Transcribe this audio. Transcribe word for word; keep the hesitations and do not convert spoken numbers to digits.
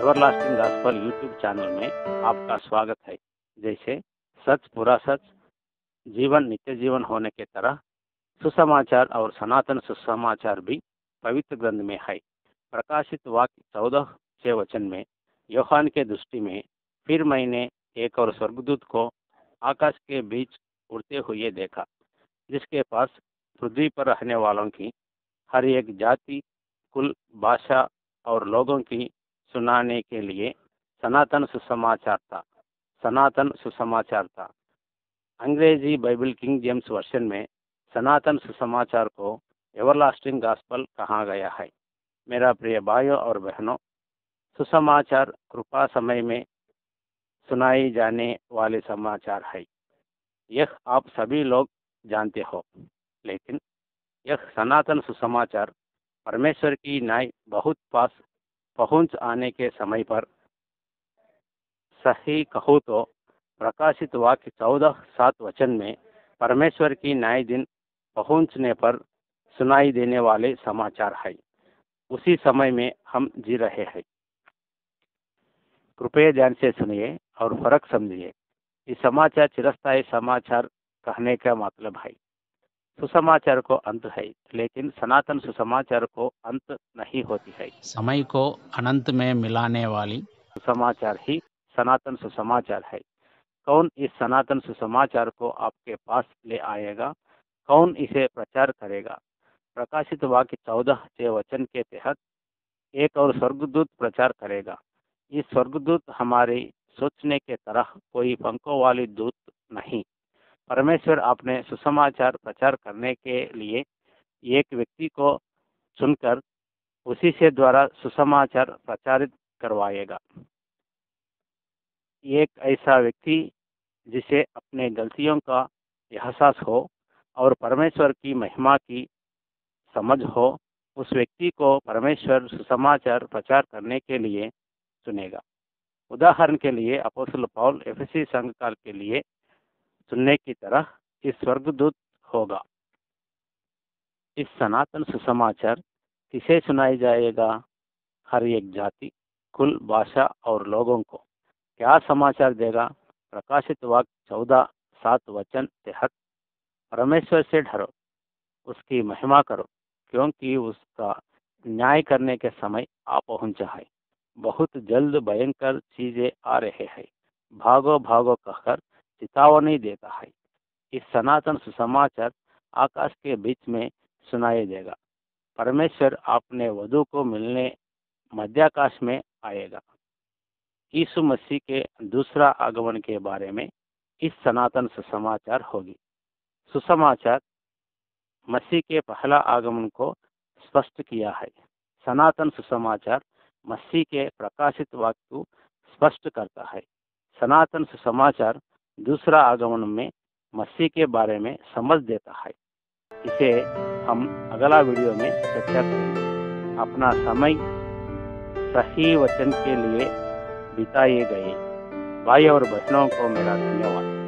Everlasting gospel YouTube channel में आपका स्वागत है। जैसे सच पूरा सच, जीवन नित्य जीवन होने के तरह सुसमाचार और सनातन सुसमाचार भी पवित्र ग्रंथ में है। प्रकाशित वाक्य चौदह के वचन में यूहन्ना के दृष्टि में फिर मैंने एक और स्वर्गदूत को आकाश के बीच उड़ते हुए देखा, जिसके पास पृथ्वी पर रहने वालों की हर एक जाति, कुल, भाषा और लोगों की सुनाने के लिए सनातन सुसमाचार था। सनातन सुसमाचार था। अंग्रेजी बाइबल किंग जेम्स वर्जन में सनातन सुसमाचार को एवरलास्टिंग गॉस्पेल कहा गया है। मेरा प्रिय भाइयों और बहनों, सुसमाचार कृपा समय में सुनाई जाने वाले समाचार है। यह आप सभी लोग जानते हो, लेकिन यह सनातन सुसमाचार परमेश्वर की न्याय बहुत पास पहुंच आने के समय पर, सही कहूँ तो प्रकाशित वाक्य चौदह सात वचन में परमेश्वर की न्याय दिन पहुंचने पर सुनाई देने वाले समाचार है। उसी समय में हम जी रहे हैं। कृपया ध्यान से सुनिए और फर्क समझिए। इस समाचार चिरस्थायी समाचार कहने का मतलब है। सुसमाचार को अंत है, लेकिन सनातन सुसमाचार को अंत नहीं होती है। समय को अनंत में मिलाने वाली सुसमाचार ही सनातन सुसमाचार है। कौन इस सनातन सुसमाचार को आपके पास ले आएगा? कौन इसे प्रचार करेगा? प्रकाशित वाक्य चौदह के वचन के तहत एक और स्वर्गदूत प्रचार करेगा। इस स्वर्गदूत हमारे सोचने के तरह कोई पंखों वाली दूत नहीं। परमेश्वर अपने सुसमाचार प्रचार करने के लिए एक व्यक्ति को चुनकर उसी से द्वारा सुसमाचार प्रचारित करवाएगा। एक ऐसा व्यक्ति जिसे अपने गलतियों का एहसास हो और परमेश्वर की महिमा की समझ हो, उस व्यक्ति को परमेश्वर सुसमाचार प्रचार करने के लिए चुनेगा। उदाहरण के लिए अपोस्तल पौल एफेसी संघ काल के लिए चुनने की तरह इस स्वर्गदूत होगा। इस सनातन सुसमाचार किसे सुनाई जाएगा? हर एक जाति, कुल, भाषा और लोगों को क्या समाचार देगा? प्रकाशित वाक्य चौदह सात वचन तहत परमेश्वर से डरो, उसकी महिमा करो, क्योंकि उसका न्याय करने के समय आ पहुंचा है। बहुत जल्द भयंकर चीजें आ रहे हैं। भागो भागो कहकर चेतावनी देता है। इस सनातन सुसमाचार आकाश के बीच में सुनाई देगा। परमेश्वर अपने वधू को मिलने मध्याकाश में आएगा। यीशु मसीह के दूसरा आगमन के बारे में इस सनातन सुसमाचार होगी। सुसमाचार मसीह के पहला आगमन को स्पष्ट किया है। सनातन सुसमाचार मसीह के प्रकाशित वाक्य को स्पष्ट करता है। सनातन सुसमाचार दूसरा आगमन में मसीह के बारे में समझ देता है। इसे हम अगला वीडियो में चर्चा करेंगे। अपना समय सही वचन के लिए बिताए गए भाई और बहनों को मेरा धन्यवाद।